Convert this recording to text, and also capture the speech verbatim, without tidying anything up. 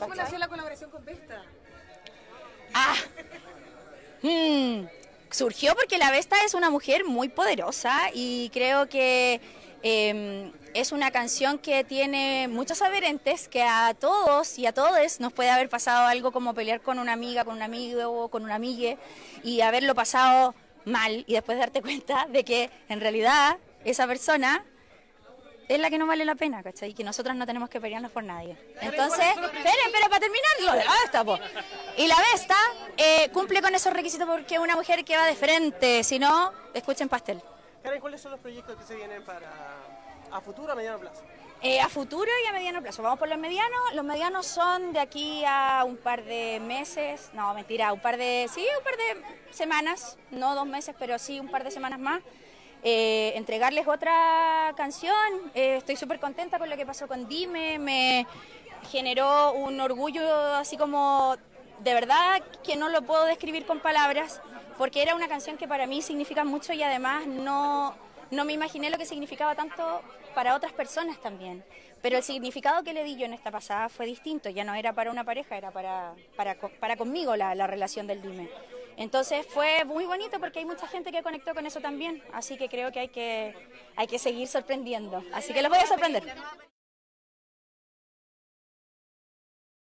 ¿Cómo nació la colaboración con Vesta? Ah, hmm, surgió porque la Vesta es una mujer muy poderosa y creo que eh, es una canción que tiene muchos adherentes, que a todos y a todos nos puede haber pasado algo como pelear con una amiga, con un amigo, con una amiga y haberlo pasado mal y después darte cuenta de que en realidad esa persona es la que no vale la pena, ¿cachai? Y que nosotros no tenemos que pelearnos por nadie. Entonces, esperen, pero para terminarlo, de la Vesta, po. Y la Vesta eh, cumple con esos requisitos porque es una mujer que va de frente, si no, escuchen Pastel. Karen, ¿cuáles son los proyectos que se vienen para a futuro, a mediano plazo? Eh, a futuro y a mediano plazo. Vamos por los medianos. Los medianos son de aquí a un par de meses, no, mentira, un par de, sí, un par de semanas, no dos meses, pero sí un par de semanas más. Eh, entregarles otra canción. Eh, estoy súper contenta con lo que pasó con Dime, me generó un orgullo así como de verdad que no lo puedo describir con palabras, porque era una canción que para mí significa mucho y además no, no me imaginé lo que significaba tanto para otras personas también. Pero el significado que le di yo en esta pasada fue distinto, ya no era para una pareja, era para, para, para conmigo la, la relación del Dime. Entonces fue muy bonito porque hay mucha gente que conectó con eso también, así que creo que hay que, hay que seguir sorprendiendo, así que los voy a sorprender.